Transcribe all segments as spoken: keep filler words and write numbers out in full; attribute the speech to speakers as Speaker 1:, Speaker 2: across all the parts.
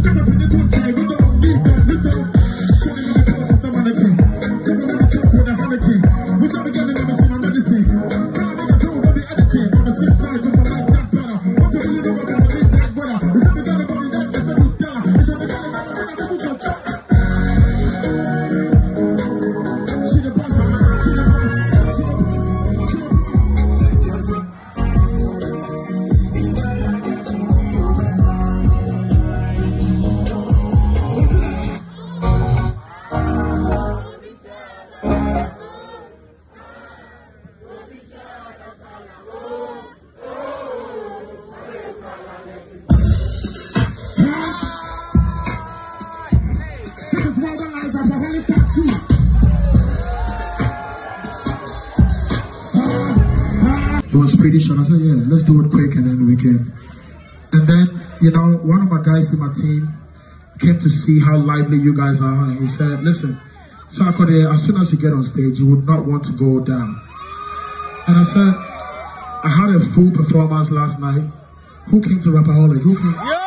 Speaker 1: It was pretty short. I said, yeah, let's do it quick and then we can. And then, you know, one of my guys in my team came to see how lively you guys are. And he said, listen, Sarkodie, as soon as you get on stage, you would not want to go down. And I said, I had a full performance last night. Who came to Rapperholic? Who came?
Speaker 2: Yo,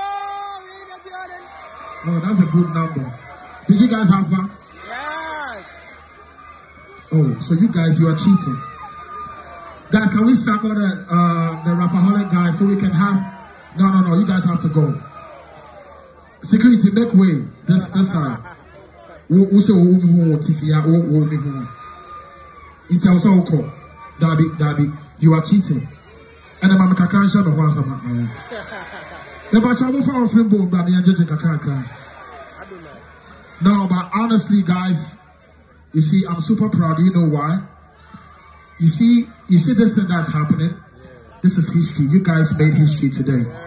Speaker 1: oh, that's a good number. Did you guys have fun?
Speaker 2: yes.
Speaker 1: Oh, so you guys, you are cheating. Guys, can we circle the, uh, the Rapperholic guys so we can have... No, no, no, you guys have to go. Security, make way. This, this side. Who say who who Tifia who who me who? It's also okay. Darby, Darby, you are cheating. And the mama kakran show no one sama. The bacha will fall from boom, but the judge kakran. No, but honestly, guys, you see, I'm super proud. You know why? You see, you see this thing that's happening. Yeah. This is history. You guys made history today. Yeah.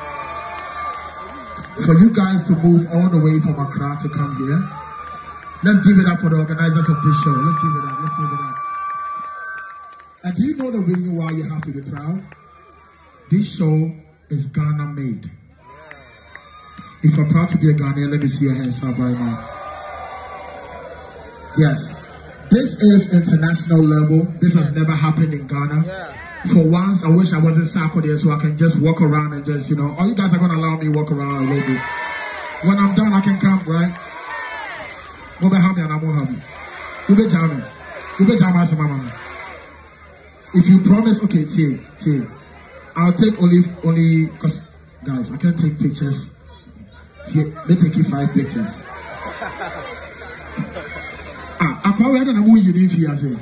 Speaker 1: For you guys to move all the way from Accra to come here, let's give it up for the organizers of this show. Let's give it up. Let's give it up. And do you know the reason why you have to be proud? This show is Ghana made. Yeah. If you're proud to be a Ghanaian, let me see your hands up right now. Yes. This is international level. This has never happened in Ghana. Yeah. For once, I wish I wasn't Sarkodie so I can just walk around and just, you know, all you guys are going to allow me to walk around a little bit. When I'm done, I can come, right? Ube hami and I won't have you. Ube jami. Ube jami as mama. If you promise, okay, T, T, I'll take only, only, because, guys, I can't take pictures. See, they take you five pictures. Ah, I call it and I'm going to leave here, say.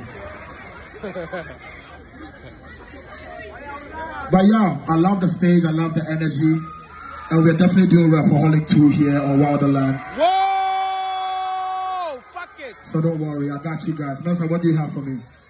Speaker 1: But yeah, I love the stage, I love the energy, and we're definitely doing Rapperholic two here on Wilderland.
Speaker 2: Whoa! Fuck it!
Speaker 1: So don't worry, I got you guys. Nelson, what do you have for me?